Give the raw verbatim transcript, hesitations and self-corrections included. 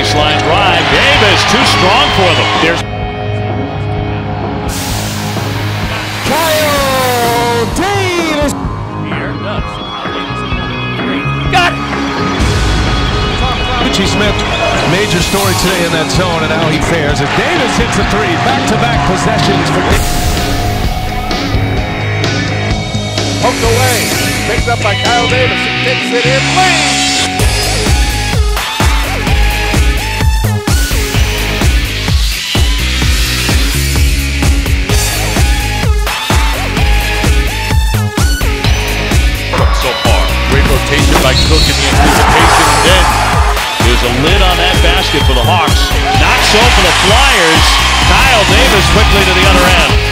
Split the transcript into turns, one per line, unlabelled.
baseline drive. Davis too strong for them. There's
Kyle Davis.
Here does. Got it.
Richie Smith, major story today in that zone, and how he fares as Davis hits a three. Back-to-back possessions for Davis.
Poked away, picked up by Kyle Davis. He kicks it in lane.
So far, great rotation by Cook in the anticipation, and then there's a lid on that basket for the Hawks. Not so for the Flyers. Kyle Davis quickly to the other end.